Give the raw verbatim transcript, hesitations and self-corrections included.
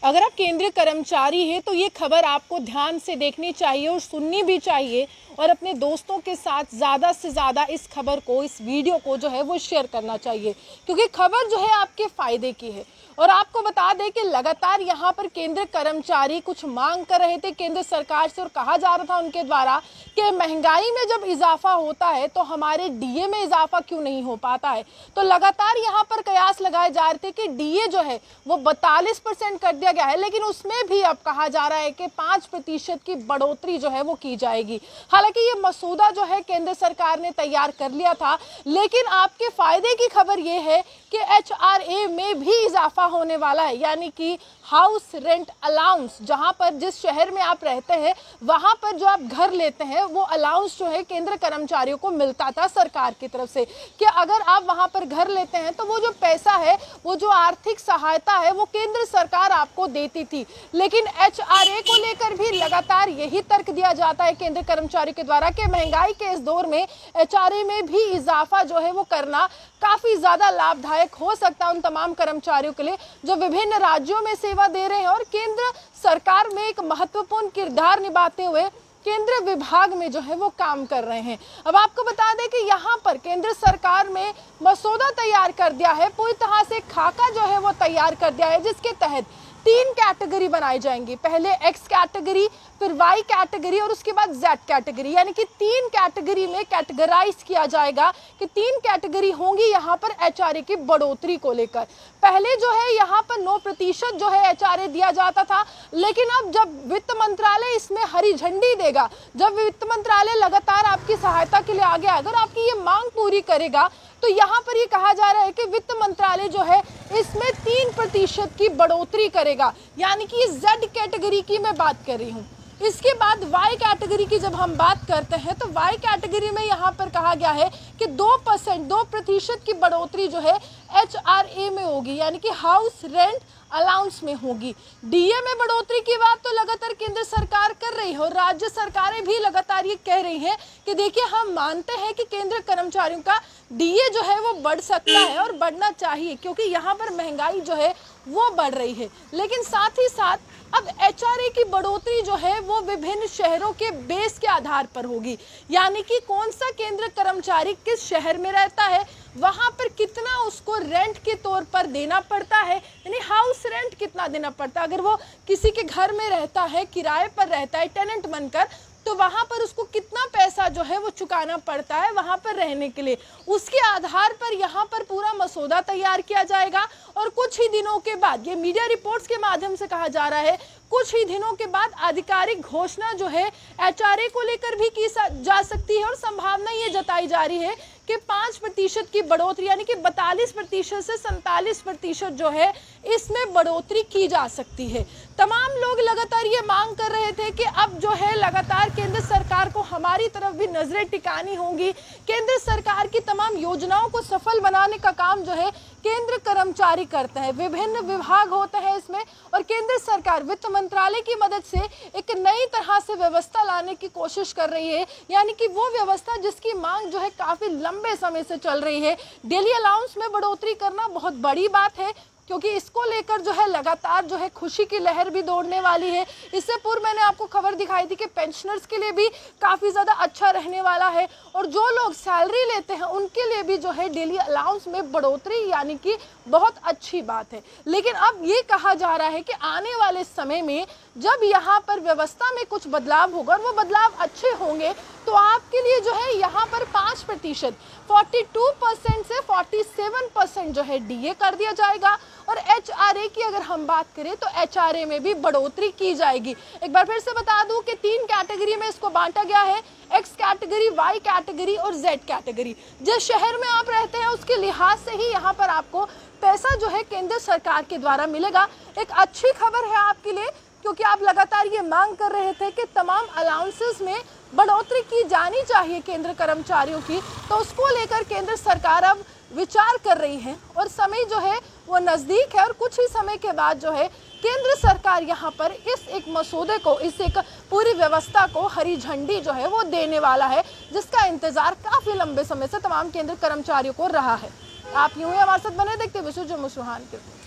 अगर आप केंद्रीय कर्मचारी हैं तो ये खबर आपको ध्यान से देखनी चाहिए और सुननी भी चाहिए और अपने दोस्तों के साथ ज़्यादा से ज़्यादा इस खबर को, इस वीडियो को जो है वो शेयर करना चाहिए, क्योंकि खबर जो है आपके फ़ायदे की है। और आपको बता दें कि लगातार यहाँ पर केंद्रीय कर्मचारी कुछ मांग कर रहे थे केंद्र सरकार से और कहा जा रहा था उनके द्वारा कि महंगाई में जब इजाफा होता है तो हमारे डीए में इजाफा क्यों नहीं हो पाता है। तो लगातार यहाँ पर कयास लगाए जा रहे थे कि डीए जो है वो बतालीस परसेंट कर दिया गया है, लेकिन उसमें भी अब कहा जा रहा है कि पाँच प्रतिशत की बढ़ोतरी जो है वो की जाएगी। हालांकि ये मसूदा जो है केंद्र सरकार ने तैयार कर लिया था, लेकिन आपके फायदे की खबर ये है कि एच आर ए में भी इजाफा होने वाला है, यानी कि हाउस रेंट अलाउंस, जहां पर जिस शहर में आप रहते हैं वहां पर जो आप घर लेते हैं वो अलाउंस जो है केंद्र कर्मचारियों को मिलता था सरकार की तरफ से कि अगर आप वहां पर घर लेते हैं तो वो जो पैसा है, वो जो आर्थिक सहायता है वो केंद्र सरकार आपको देती थी। लेकिन एच आर ए को लेकर भी लगातार यही तर्क दिया जाता है केंद्र कर्मचारी के द्वारा कि महंगाई के इस दौर में एच आर ए में भी इजाफा जो है वो करना काफी ज्यादा लाभदायक हो सकता है उन तमाम कर्मचारियों के लिए जो विभिन्न राज्यों में सेवा दे रहे हैं और केंद्र सरकार में एक महत्वपूर्ण किरदार निभाते हुए केंद्र विभाग में जो है वो काम कर रहे हैं। अब आपको बता दें कि यहाँ पर केंद्र सरकार में मसौदा तैयार कर दिया है, पूरी तरह से खाका जो है वो तैयार कर दिया है, जिसके तहत तीन कैटेगरी बनाई जाएंगी। पहले एक्स कैटेगरी, फिर वाई कैटेगरी और उसके बाद जेड कैटेगरी, यानी कि तीन कैटेगरी में कैटेगराइज किया जाएगा कि तीन कैटेगरी होंगी यहाँ पर एच आर ए की बढ़ोतरी को लेकर। पहले जो है यहाँ पर नौ प्रतिशत जो है एच आर ए दिया जाता था, लेकिन अब जब वित्त मंत्रालय इसमें हरी झंडी देगा, जब वित्त मंत्रालय लगातार आपकी सहायता के लिए आगे अगर आपकी ये मांग पूरी करेगा, तो यहाँ पर ये कहा जा रहा है कि वित्त मंत्रालय जो है इसमें तीन प्रतिशत की बढ़ोतरी करेगा, यानी कि जेड कैटेगरी की मैं बात कर रही हूँ। इसके बाद वाई कैटेगरी की जब हम बात करते हैं तो वाई कैटेगरी में यहाँ पर कहा गया है कि दो परसेंट दो प्रतिशत की बढ़ोतरी जो है एच आर ए में होगी, यानी कि हाउस रेंट अलाउंस में होगी। डीए में बढ़ोतरी की बात तो लगातार केंद्र सरकार कर रही है और राज्य सरकारें भी लगातार ये कह रही हैं कि देखिए हम मानते हैं कि केंद्र कर्मचारियों का डीए जो है वो बढ़ सकता है और बढ़ना चाहिए, क्योंकि यहाँ पर महंगाई जो है वो बढ़ रही है। लेकिन साथ ही साथ अब एच आर ए की बढ़ोतरी जो है वो विभिन्न शहरों के बेस के आधार पर होगी, यानी कि कौन सा केंद्र कर्मचारी किस शहर में रहता है वहां पर कितना उसको रेंट के तौर पर देना पड़ता है, यानी हाउस रेंट कितना देना पड़ता है। अगर वो किसी के घर में रहता है, किराए पर रहता है टेनेंट बनकर, तो वहां पर उसको कितना पैसा जो है वो चुकाना पड़ता है वहां पर रहने के लिए, उसके आधार पर यहाँ पर पूरा मसौदा तैयार किया जाएगा। और कुछ ही दिनों के बाद, ये मीडिया रिपोर्ट्स के माध्यम से कहा जा रहा है, कुछ ही दिनों के बाद आधिकारिक घोषणा जो है एच आर ए को लेकर भी की जा सकती है और संभावना ये जताई जा रही है कि पाँच प्रतिशत की बढ़ोतरी, यानी कि बतालीस प्रतिशत से सैंतालीस प्रतिशत जो है इसमें बढ़ोतरी की जा सकती है। तमाम लोग लगातार ये मांग कर रहे थे कि अब जो है लगातार केंद्र सरकार को हमारी तरफ भी नजरें टिकानी होंगी, केंद्र सरकार की तमाम योजनाओं को सफल बनाने का काम जो है केंद्र कर्मचारी करते हैं। विभिन्न विभाग होते हैं इसमें और केंद्र सरकार वित्त मंत्रालय की मदद से एक नई तरह से व्यवस्था लाने की कोशिश कर रही है, यानी कि वो व्यवस्था जिसकी मांग जो है काफी लंबे समय से चल रही है। डेली अलाउंस में बढ़ोतरी करना बहुत बड़ी बात है, क्योंकि इसको लेकर जो है लगातार जो है खुशी की लहर भी दौड़ने वाली है। इससे पूर्व मैंने आपको खबर दिखाई थी कि पेंशनर्स के लिए भी काफ़ी ज़्यादा अच्छा रहने वाला है और जो लोग सैलरी लेते हैं उनके लिए भी जो है डेली अलाउंस में बढ़ोतरी, यानी कि बहुत अच्छी बात है। लेकिन अब ये कहा जा रहा है कि आने वाले समय में जब यहाँ पर व्यवस्था में कुछ बदलाव होगा और वो बदलाव अच्छे होंगे तो आपके लिए जो है यहाँ पर पाँच प्रतिशत बयालीस परसेंट से सैंतालीस परसेंट जो है डीए कर दिया जाएगा और एच आर ए की अगर हम बात करें तो एच आर ए में भी बढ़ोतरी की जाएगी। एक बार फिर से बता दूं कि तीन कैटेगरी में इसको बांटा गया है, एक्स कैटेगरी, वाई कैटेगरी और जेड कैटेगरी। जिस शहर में आप रहते हैं उसके लिहाज से ही यहाँ पर आपको पैसा जो है केंद्र सरकार के द्वारा मिलेगा। एक अच्छी खबर है आपके लिए, क्योंकि आप लगातार ये मांग कर रहे थे कि तमाम अलाउंसेस में बढ़ोतरी की जानी चाहिए केंद्र कर्मचारियों की, तो उसको लेकर केंद्र सरकार अब विचार कर रही है और समय जो है वो नज़दीक है और कुछ ही समय के बाद जो है केंद्र सरकार यहाँ पर इस एक मसौदे को, इस एक पूरी व्यवस्था को हरी झंडी जो है वो देने वाला है, जिसका इंतजार काफ़ी लंबे समय से तमाम केंद्र कर्मचारियों को रहा है। आप यूं ही हमारे साथ बने देखते विश्व जो मुसलमान के